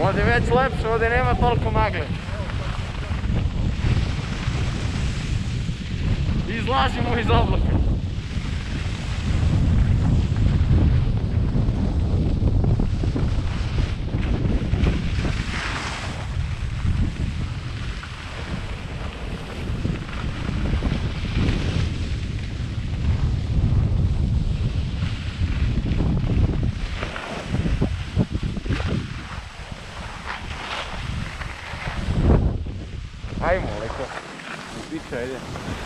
Ovdje je već lepše, ovdje nema toliko magle. Izlažimo iz oblaka. Ajmo, leko. Upića, ide.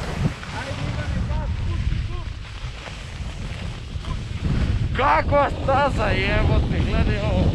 Kakva staza, jebote, gledaj ovo.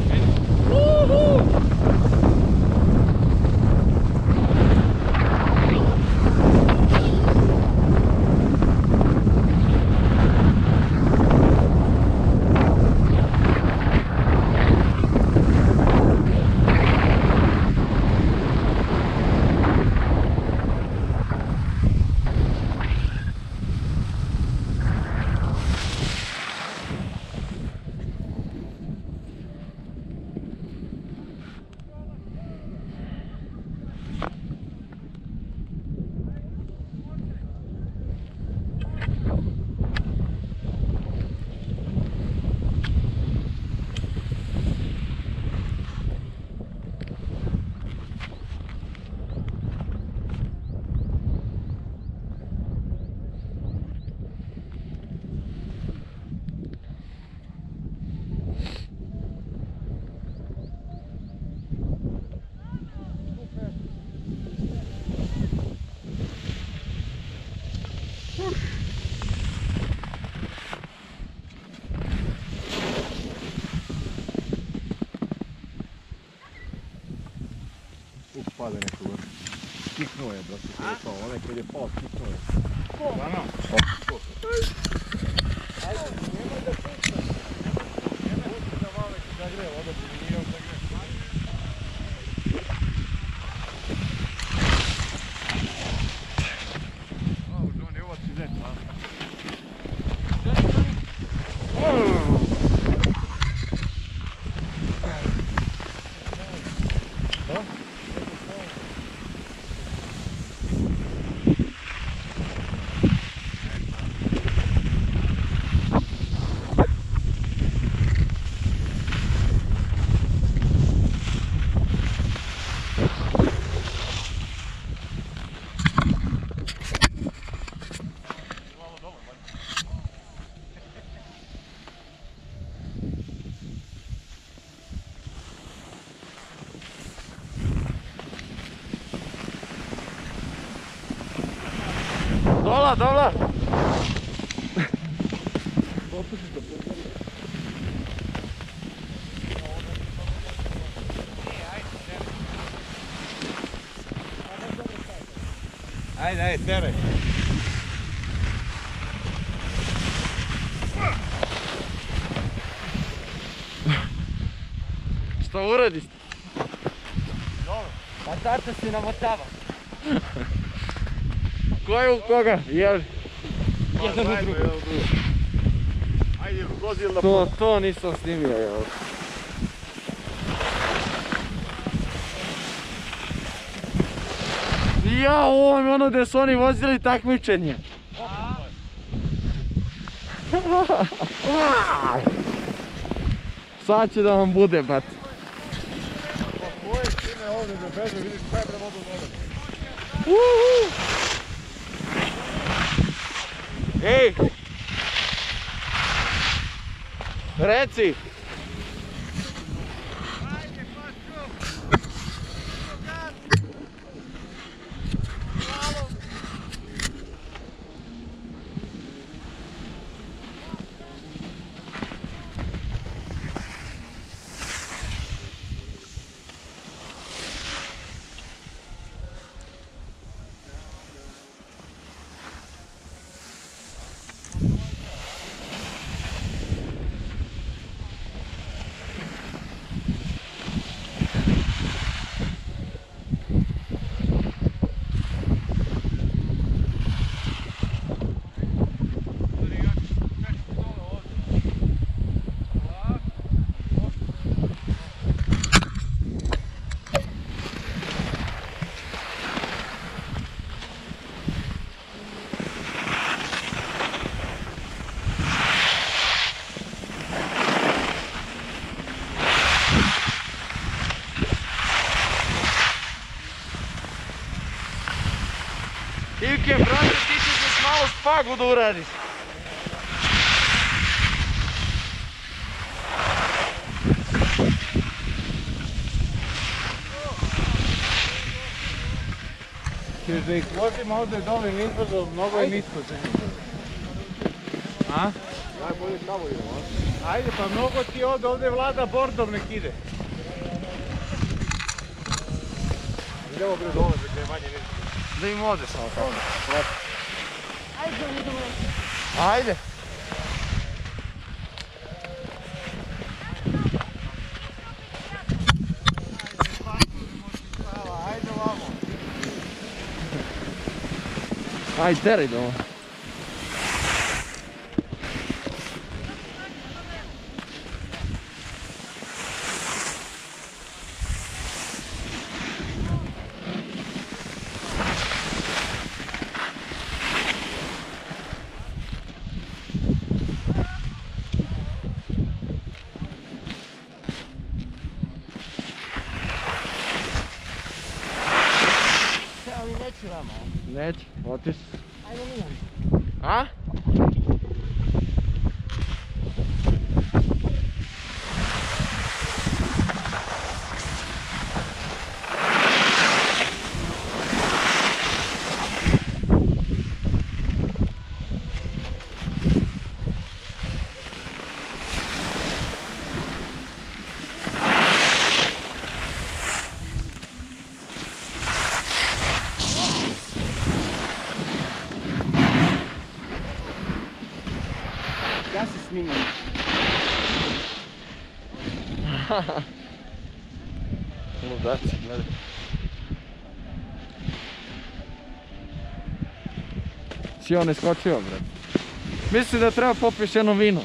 Pade neko vrlo. Kiknuo je, brate, što je pao. Onaj kad je pao, kiknuo je. Stvarno? Ajde, nemoj da pušta. Nemoj pušta da malo neki zagreje, odobri, nije on zagreje. O, Johnny, ovo ti zet, a? Dola, dola! Ajde, ajde, teraj. Što uradiš? Dobro. Pa tata si namotava. Ko je u koga? Jel? Jedan u drugu. Ajde, vozi ili na To nisam snimio, jel? Ja, ovo je ono gdje su oni vozili takmičenje. Sad će da vam bude, bat. Koje čine ovdje da beže, vidiš kaj je prevodu voda. Ej! Reci! Okej, brate, ti ćeš još malo špagu da uradiš. Ćeš da ih vozim ovdje dole nizbrdo, mnogo je nisko za njih. A? Najbolje tamo idemo, a? Ajde, pa mnogo ti ovdje vlada bordom nek ide. Idemo bre dole, gdje je manje nisko. Da im ode samo tamo. Ajde, idemo. Ajde. Ajde vamo. Ajde, teraj doma. Ali neću vamo. Neće, otiš. Ajde, Milan. A? Ja se snimam. Ludaci, gledaj. Si on iskočio, brat. Misli da treba popiješ jedno vino.